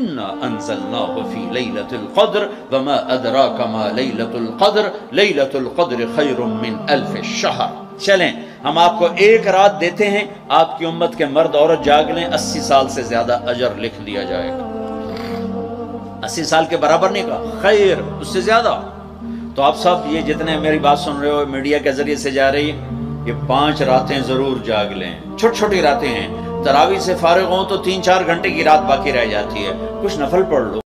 इन्ना अंज़लनाहु फी लैलतिल क़द्र वमा अदराका मा लैलतुल क़द्र लैलतुल क़द्र खैरुम मिन अल्फ शहर। चलें, हम आपको एक रात देते हैं, आपकी उम्मत के मर्द औरत जाग लें, 80 साल से ज्यादा अजर लिख दिया जाएगा। 80 साल के बराबर नहीं कहा, खैर उससे ज्यादा। तो आप सब ये जितने मेरी बात सुन रहे हो, मीडिया के जरिए से जा रही, ये 5 रातें जरूर जाग लें। छोटी छोटी रातें हैं, तरावी से फारिग हो तो 3-4 घंटे की रात बाकी रह जाती है, कुछ नफल पढ़ लो।